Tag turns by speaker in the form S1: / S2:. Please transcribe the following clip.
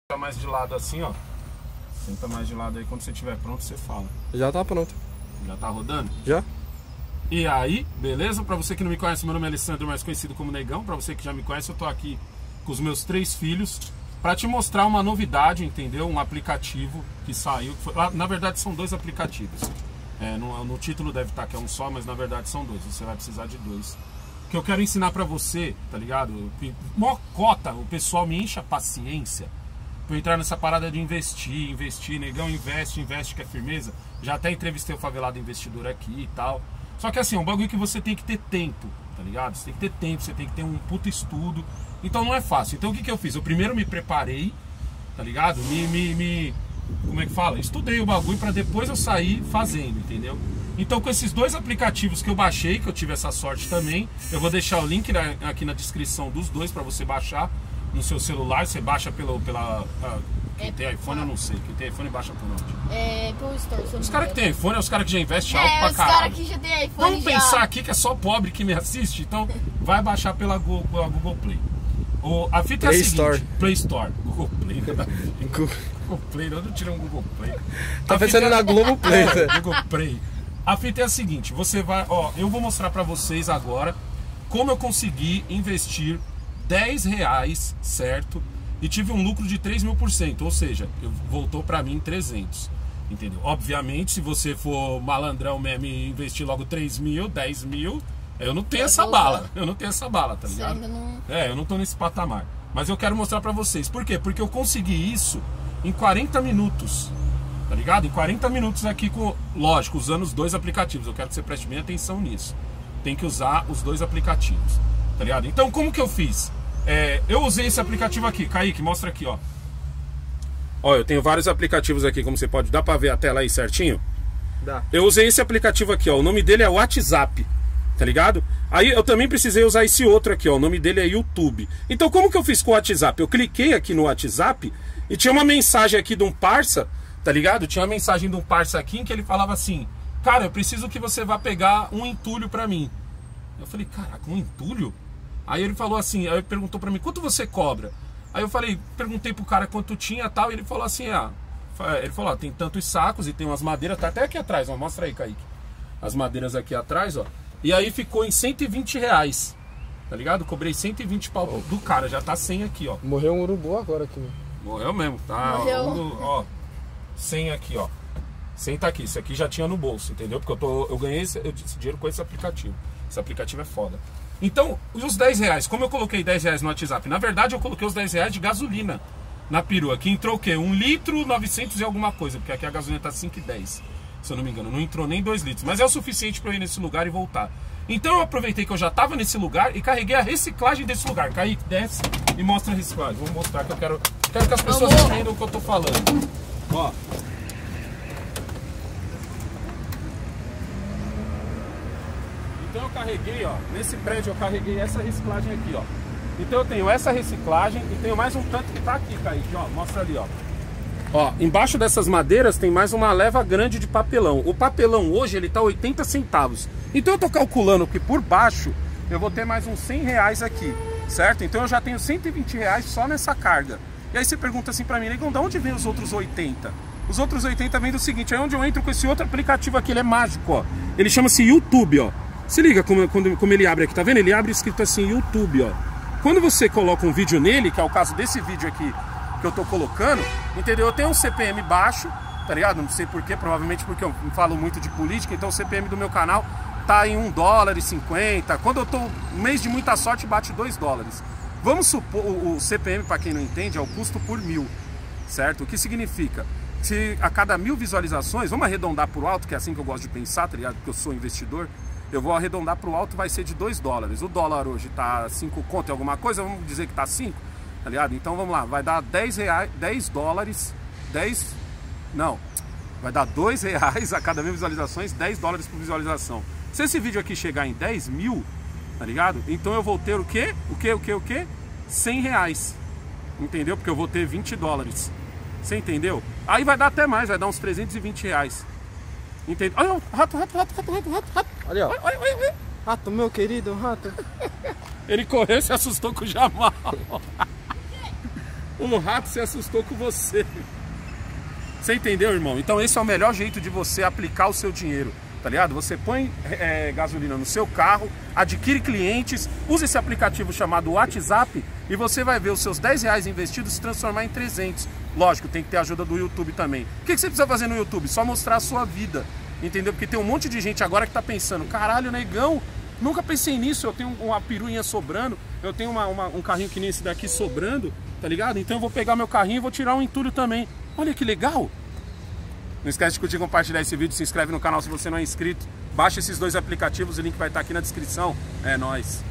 S1: mais de lado assim, ó. Senta mais de lado aí, quando você estiver pronto, você fala.
S2: Já tá pronto.
S1: Já tá rodando?
S2: Já.
S1: E aí, beleza? Pra você que não me conhece, meu nome é Alessandro, mais conhecido como Negão. Pra você que já me conhece, eu tô aqui com os meus 3 filhos pra te mostrar uma novidade, entendeu? Um aplicativo que saiu. Na verdade, são 2 aplicativos. No título deve estar que é um só, mas na verdade são 2. Você vai precisar de 2. Que eu quero ensinar pra você, tá ligado? Mocota, o pessoal me enche a paciência pra eu entrar nessa parada de investir, Negão, investe que é firmeza. Já até entrevistei o favelado investidor aqui e tal. Só que assim, é um bagulho que você tem que ter tempo, tá ligado? Você tem que ter tempo, você tem que ter um puto estudo. Então não é fácil. Então o que eu fiz? Eu primeiro me preparei, tá ligado? Como é que fala? Estudei o bagulho pra depois eu sair fazendo, entendeu? Então com esses 2 aplicativos que eu baixei, que eu tive essa sorte também, eu vou deixar o link aqui na descrição dos 2 pra você baixar no seu celular. Você baixa quem tem iPhone eu não sei, quem tem iPhone baixa por onde?
S3: Play Store.
S1: Os caras que tem iPhone é os caras que já investem alto pra caralho.
S3: Os caras que já tem iPhone.
S1: Vamos pensar aqui que é só pobre que me assiste, então vai baixar pela Google Play. A fita é a seguinte, Play Store. Google Play, Google Play, não tira um Google Play.
S2: Tá pensando na Globo Play,
S1: Google Play. A fita é a seguinte, você vai, eu vou mostrar pra vocês agora como eu consegui investir R$10, certo? E tive um lucro de 3.000%, ou seja, voltou pra mim 300, entendeu? Obviamente, se você for malandrão mesmo e investir logo 3.000, 10.000, eu não tenho essa bala, tá ligado? Eu não tô nesse patamar. Mas eu quero mostrar pra vocês, por quê? Porque eu consegui isso em 40 minutos, tá ligado? Em 40 minutos aqui, lógico, usando os 2 aplicativos. Eu quero que você preste bem atenção nisso. Tem que usar os 2 aplicativos, tá ligado? Então, como que eu fiz? Eu usei esse aplicativo aqui, Kaique, mostra aqui, ó. Ó, eu tenho vários aplicativos aqui, como você pode... Dá pra ver a tela aí certinho?
S2: Dá.
S1: Eu usei esse aplicativo aqui, ó. O nome dele é WhatsApp, tá ligado? Aí eu também precisei usar esse outro aqui, ó. O nome dele é YouTube. Então, como que eu fiz com o WhatsApp? Eu cliquei aqui no WhatsApp e tinha uma mensagem aqui de um parça, tá ligado? Tinha uma mensagem de um parça aqui em que ele falava assim: cara, eu preciso que você vá pegar um entulho pra mim. Eu falei, caraca, um entulho? Aí ele falou assim, aí ele perguntou pra mim, quanto você cobra? Aí eu perguntei pro cara quanto tinha e tal, e ele falou assim, ele falou, tem tantos sacos e tem umas madeiras, tá até aqui atrás, ó, mostra aí, Kaique. As madeiras aqui atrás, ó. E aí ficou em R$120, tá ligado? Cobrei 120 pau do cara, já tá 100 aqui, ó.
S2: Morreu um urubu agora aqui, mano.
S1: Morreu mesmo, tá?
S3: Morreu.
S1: Ó, 100 aqui, ó. 100 tá aqui, isso aqui já tinha no bolso, entendeu? Porque eu ganhei esse dinheiro com esse aplicativo. Esse aplicativo é foda. Então, os R$10, como eu coloquei R$10 no WhatsApp? Na verdade, eu coloquei os R$10 de gasolina na perua. Aqui entrou o quê? 1 litro, 900 e alguma coisa, porque aqui a gasolina tá 5,10, se eu não me engano. Não entrou nem 2 litros, mas é o suficiente para eu ir nesse lugar e voltar. Então eu aproveitei que eu já tava nesse lugar e carreguei a reciclagem desse lugar. Kaique, desce e mostra a reciclagem. Vou mostrar que eu quero que as pessoas entendam o que eu tô falando. Ó. Então eu carreguei, ó, nesse prédio eu carreguei essa reciclagem aqui, ó. Então eu tenho essa reciclagem e tenho mais um tanto que tá aqui, Kaique, ó, mostra ali, ó. Ó, embaixo dessas madeiras tem mais uma leva grande de papelão. O papelão hoje ele tá 80 centavos. Então eu tô calculando que por baixo eu vou ter mais uns R$100 aqui, certo? Então eu já tenho R$120 só nessa carga. E aí você pergunta assim pra mim, Negão, de onde vem os outros 80? Os outros 80 vem do seguinte, é onde eu entro com esse outro aplicativo aqui, ele é mágico, ó. Ele chama-se YouTube, ó. Se liga como ele abre aqui, tá vendo? Ele abre escrito assim, YouTube, ó. Quando você coloca um vídeo nele, que é o caso desse vídeo aqui que eu tô colocando, entendeu? Eu tenho um CPM baixo, tá ligado? Não sei porquê, provavelmente porque eu falo muito de política, então o CPM do meu canal tá em $1,50. Quando eu tô um mês de muita sorte, bate $2. Vamos supor, o CPM, pra quem não entende, é o custo por 1000, certo? O que significa? Se a cada 1000 visualizações, vamos arredondar pro alto, que é assim que eu gosto de pensar, tá ligado? Porque eu sou investidor. Eu vou arredondar pro alto, vai ser de $2. O dólar hoje tá 5 conto e alguma coisa, vamos dizer que tá 5, tá ligado? Então vamos lá, vai dar $10, vai dar R$2 a cada 1000 visualizações, $10 por visualização. Se esse vídeo aqui chegar em 10.000, tá ligado? Então eu vou ter o quê? O quê? R$100, entendeu? Porque eu vou ter $20, você entendeu? Aí vai dar até mais, vai dar uns R$320. Entende? Olha o rato.
S2: Ali, ó.
S1: Olha.
S2: Rato, meu querido, rato.
S1: Ele correu e se assustou com o Jamal. Um rato se assustou com você. Você entendeu, irmão? Então esse é o melhor jeito de você aplicar o seu dinheiro, tá ligado? Você põe gasolina no seu carro, adquire clientes, usa esse aplicativo chamado WhatsApp e você vai ver os seus 10 reais investidos se transformar em 300. Lógico, tem que ter a ajuda do YouTube também. O que você precisa fazer no YouTube? Só mostrar a sua vida, entendeu? Porque tem um monte de gente agora que tá pensando, caralho, negão, nunca pensei nisso, eu tenho uma piruinha sobrando, eu tenho um carrinho que nem esse daqui sobrando, tá ligado? Então eu vou pegar meu carrinho e vou tirar um entulho também. Olha que legal! Não esquece de curtir e compartilhar esse vídeo, se inscreve no canal se você não é inscrito, baixa esses 2 aplicativos, o link vai estar aqui na descrição. É nóis!